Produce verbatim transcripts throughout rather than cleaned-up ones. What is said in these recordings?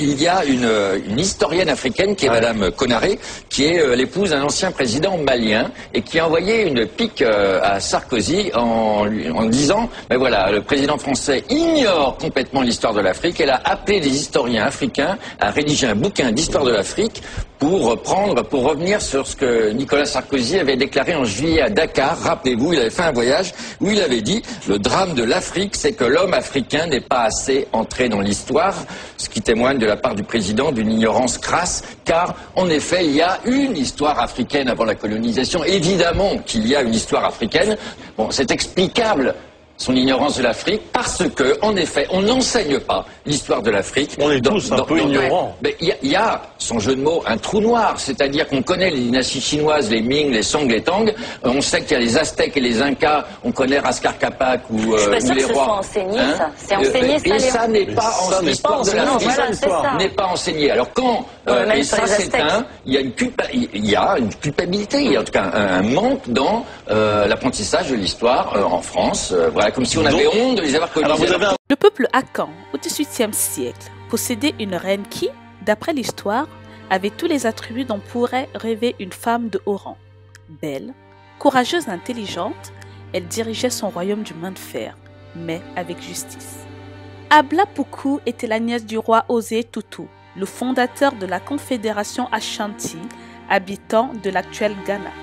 il y a une, une historienne africaine qui est ouais. Madame Konaré, qui est euh, l'épouse d'un ancien président malien et qui a envoyé une pique euh, à Sarkozy en, en disant, ben voilà, le président français ignore complètement l'histoire de l'Afrique. Elle a appelé des historiens africains à rédiger un bouquin d'histoire de l'Afrique pour reprendre, pour revenir sur ce que Nicolas Sarkozy avait déclaré en juillet à Dakar. Rappelez-vous, il avait fait un voyage où il avait dit « Le drame de l'Afrique, c'est que l'homme africain n'est pas assez entré dans l'histoire », ce qui témoigne de la part du président d'une ignorance crasse, car en effet, il y a une histoire africaine avant la colonisation. Évidemment qu'il y a une histoire africaine. Bon, c'est explicable, son ignorance de l'Afrique, parce que, en effet, on n'enseigne pas l'histoire de l'Afrique. On est dans, tous un dans, peu dans, ignorants. Il y, y a, son jeu de mots, un trou noir, c'est-à-dire qu'on connaît les dynasties chinoises, les Ming, les Song, les Tang, euh, on sait qu'il y a les Aztèques et les Incas, on connaît Raskar Capac ou, euh, ou les rois. Enseigné, hein, ça. C'est enseigné, euh, ça. Et ça n'est pas en l'histoire de l'Afrique. Voilà, n'est pas enseigné. Alors quand, euh, ouais, et ça c'est un, il y a une culpa, il y a une culpabilité, il y a en tout cas un, un manque dans euh, l'apprentissage de l'histoire euh, en France. Euh, voilà, comme si on avait honte de les avoir colonisés. Un... Le peuple Akan, au dix-huitième siècle, possédait une reine qui, d'après l'histoire, avait tous les attributs dont pourrait rêver une femme de haut rang. Belle, courageuse et intelligente, elle dirigeait son royaume du main de fer, mais avec justice. Abla Poukou était la nièce du roi Osei Tutu, le fondateur de la confédération Ashanti, habitant de l'actuel Ghana.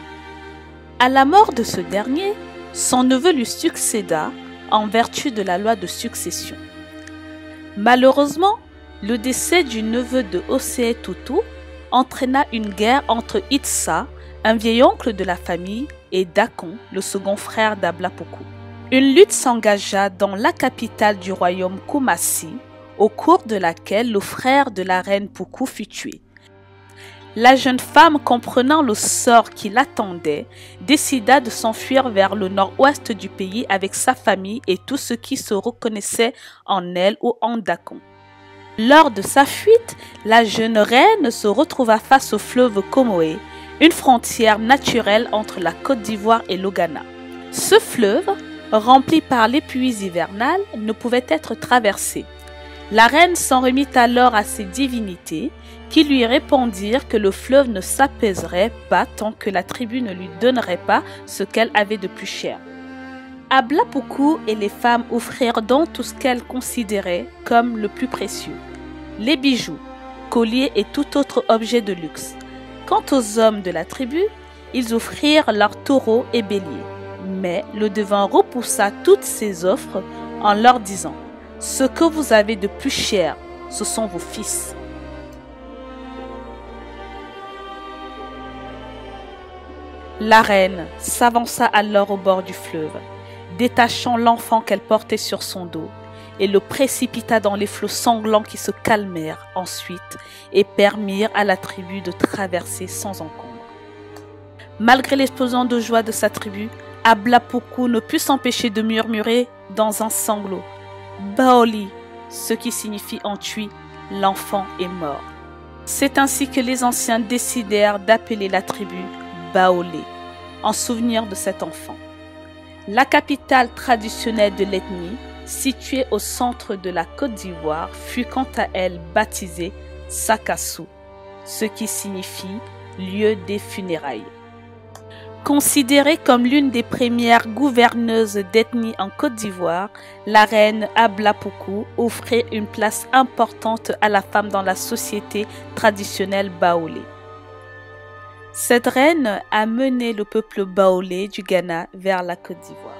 À la mort de ce dernier, son neveu lui succéda en vertu de la loi de succession. Malheureusement, le décès du neveu de Osei Tutu entraîna une guerre entre Itsa, un vieil oncle de la famille, et Dakon, le second frère d'Abla Poukou. Une lutte s'engagea dans la capitale du royaume Kumasi, au cours de laquelle le frère de la reine Poukou fut tué. La jeune femme, comprenant le sort qui l'attendait, décida de s'enfuir vers le nord-ouest du pays avec sa famille et tous ceux qui se reconnaissaient en elle ou en Dakon. Lors de sa fuite, la jeune reine se retrouva face au fleuve Comoé, une frontière naturelle entre la Côte d'Ivoire et le Ghana. Ce fleuve, rempli par les pluies hivernales, ne pouvait être traversé. La reine s'en remit alors à ses divinités, qui lui répondirent que le fleuve ne s'apaiserait pas tant que la tribu ne lui donnerait pas ce qu'elle avait de plus cher. Abla Poukou et les femmes offrirent donc tout ce qu'elles considéraient comme le plus précieux, les bijoux, colliers et tout autre objet de luxe. Quant aux hommes de la tribu, ils offrirent leurs taureaux et béliers. Mais le devin repoussa toutes ces offres en leur disant « Ce que vous avez de plus cher, ce sont vos fils. » La reine s'avança alors au bord du fleuve, détachant l'enfant qu'elle portait sur son dos, et le précipita dans les flots sanglants qui se calmèrent ensuite et permirent à la tribu de traverser sans encombre. Malgré l'explosion de joie de sa tribu, Abla Poukou ne put s'empêcher de murmurer dans un sanglot « Baoli », ce qui signifie en tui « l'enfant est mort ». C'est ainsi que les anciens décidèrent d'appeler la tribu Baolé, en souvenir de cet enfant. La capitale traditionnelle de l'ethnie, située au centre de la Côte d'Ivoire, fut quant à elle baptisée Sakassou, ce qui signifie lieu des funérailles. Considérée comme l'une des premières gouverneuses d'ethnie en Côte d'Ivoire, la reine Abla Poukou offrait une place importante à la femme dans la société traditionnelle baolé. Cette reine a mené le peuple baolé du Ghana vers la Côte d'Ivoire.